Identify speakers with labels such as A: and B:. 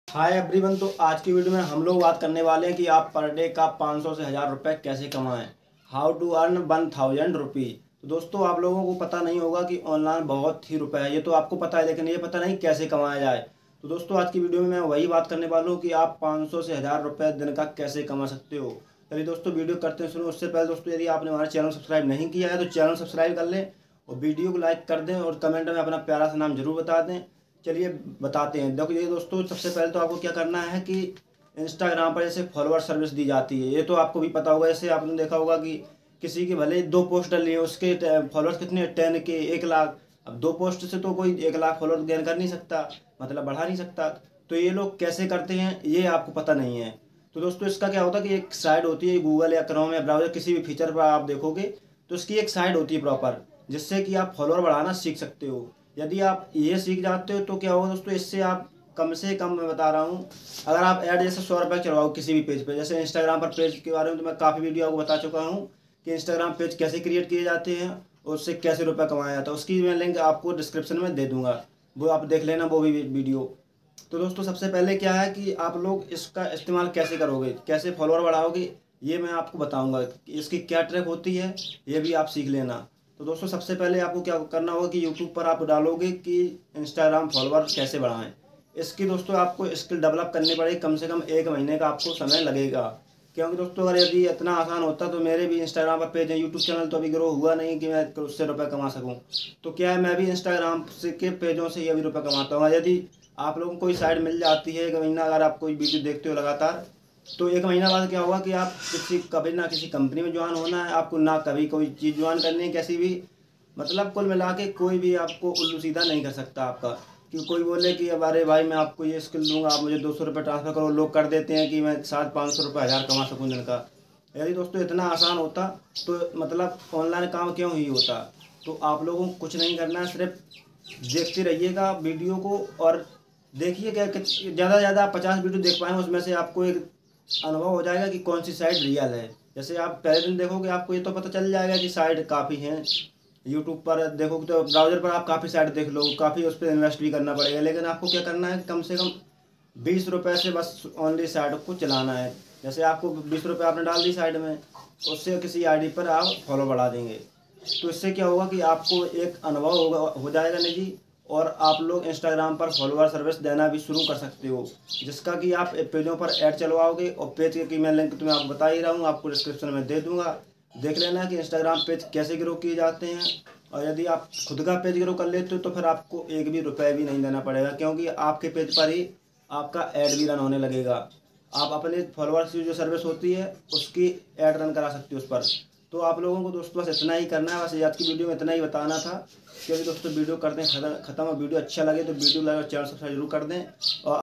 A: Hi everyone. तो आज की वीडियो में हम लोग बात करने वाले हैं कि आप पर डे का 500 से 1000 रुपये कैसे कमाएं। How to earn 1000 rupee. तो दोस्तों, आप लोगों को पता नहीं होगा कि ऑनलाइन बहुत ही रुपए है, ये तो आपको पता है, लेकिन ये पता नहीं कैसे कमाया जाए। तो दोस्तों, आज की वीडियो में मैं वही बात करने वाला हूँ कि आप 500 से 1000 रुपये दिन का कैसे कमा सकते हो। चलिए दोस्तों, वीडियो करते हैं शुरू। उससे पहले दोस्तों, यदि आपने हमारे चैनल सब्सक्राइब नहीं किया है तो चैनल सब्सक्राइब कर लें और वीडियो को लाइक कर दें और कमेंट में अपना प्यारा सा नाम जरूर बता दें। चलिए बताते हैं। देखो ये दोस्तों, सबसे पहले तो आपको क्या करना है कि इंस्टाग्राम पर जैसे फॉलोअर सर्विस दी जाती है, ये तो आपको भी पता होगा। जैसे आपने देखा होगा कि किसी के भले 2 पोस्ट डली है, उसके फॉलोअर्स कितने 10 के 1 लाख। अब 2 पोस्ट से तो कोई 1 लाख फॉलोअर गेन कर नहीं सकता, मतलब बढ़ा नहीं सकता। तो ये लोग कैसे करते हैं ये आपको पता नहीं है। तो दोस्तों, इसका क्या होता है कि एक साइट होती है, गूगल या क्रोम या ब्राउजर किसी भी फीचर पर आप देखोगे तो इसकी एक साइट होती है प्रॉपर, जिससे कि आप फॉलोअर बढ़ाना सीख सकते हो। यदि आप ये सीख जाते हो तो क्या होगा दोस्तों, इससे आप कम से कम, मैं बता रहा हूँ, अगर आप ऐड जैसे 100 रुपये चलवाओ किसी भी पेज पे, जैसे इंस्टाग्राम पर पेज के बारे में तो मैं काफ़ी वीडियो आपको बता चुका हूँ कि इंस्टाग्राम पेज कैसे क्रिएट किए जाते हैं और उससे कैसे रुपये कमाया जाता है। उसकी मैं लिंक आपको डिस्क्रिप्शन में दे दूंगा, वो आप देख लेना वो भी वीडियो। तो दोस्तों, सबसे पहले क्या है कि आप लोग इसका इस्तेमाल कैसे करोगे, कैसे फॉलोअर बढ़ाओगे, ये मैं आपको बताऊंगा। इसकी क्या ट्रिक होती है ये भी आप सीख लेना। तो दोस्तों, सबसे पहले आपको क्या करना होगा कि यूट्यूब पर आप डालोगे कि इंस्टाग्राम फॉलोअर कैसे बढ़ाएं। इसकी दोस्तों आपको स्किल डेवलप करनी पड़ेगी, कम से कम 1 महीने का आपको समय लगेगा। क्योंकि दोस्तों, अगर यदि इतना आसान होता तो मेरे भी इंस्टाग्राम पर पेज है, यूट्यूब चैनल तो अभी ग्रो हुआ नहीं कि मैं उससे रुपये कमा सकूं। तो क्या है, मैं भी इंस्टाग्राम से के पेजों से ही अभी रुपये कमाता हूँ। यदि आप लोगों को कोई साइड मिल जाती है 1 महीना, अगर आप कोई वीडियो देखते हो लगातार, तो 1 महीना बाद क्या होगा कि आप किसी कभी ना किसी कंपनी में ज्वाइन होना है आपको, ना कभी कोई चीज़ ज्वाइन करनी है कैसी भी, मतलब कुल मिला के कोई भी आपको उल्लू सीधा नहीं कर सकता आपका। कि कोई बोले कि अब अरे भाई मैं आपको ये स्किल दूंगा, आप मुझे 200 रुपये ट्रांसफ़र करो, लोग कर देते हैं कि मैं 500 रुपये 1000 कमा सकूँ दिन का। यदि दोस्तों इतना आसान होता तो मतलब ऑनलाइन काम क्यों ही होता। तो आप लोगों को कुछ नहीं करना है, सिर्फ देखते रहिएगा वीडियो को और देखिए क्या ज़्यादा से ज़्यादा आप 50 वीडियो देख पाएंगे, उसमें से आपको एक अनुभव हो जाएगा कि कौन सी साइट रियल है। जैसे आप पहले दिन देखोगे आपको ये तो पता चल जाएगा कि साइट काफ़ी हैं। यूट्यूब पर देखोगे तो ब्राउज़र पर आप काफ़ी साइट देख लो, काफ़ी उस पर इन्वेस्ट भी करना पड़ेगा, लेकिन आपको क्या करना है, कम से कम 20 रुपये से बस ओनली साइट को चलाना है। जैसे आपको 20 रुपये आपने डाल दी साइड में, उससे किसी आईडी पर आप फॉलो बढ़ा देंगे। तो इससे क्या होगा कि आपको एक अनुभव होगा, हो जाएगा निजी, और आप लोग इंस्टाग्राम पर फॉलोअर सर्विस देना भी शुरू कर सकते हो, जिसका कि आप पेजों पर ऐड चलवाओगे। और पेज की मैं लिंक तुम्हें आपको बता ही रहा हूँ, आपको डिस्क्रिप्शन में दे दूंगा। देख लेना कि इंस्टाग्राम पेज कैसे ग्रो किए जाते हैं। और यदि आप खुद का पेज ग्रो कर लेते हो तो फिर आपको एक भी रुपये भी नहीं देना पड़ेगा, क्योंकि आपके पेज पर ही आपका ऐड भी रन होने लगेगा। आप अपने फॉलोअर्स की जो सर्विस होती है उसकी ऐड रन करा सकते हो उस पर। तो आप लोगों को दोस्तों बस इतना ही करना है, बस आज की वीडियो में इतना ही बताना था। क्योंकि दोस्तों वीडियो करते हैं ख़त्म, और वीडियो अच्छा लगे तो वीडियो लाइक और चैनल सब्सक्राइब जरूर कर दें। और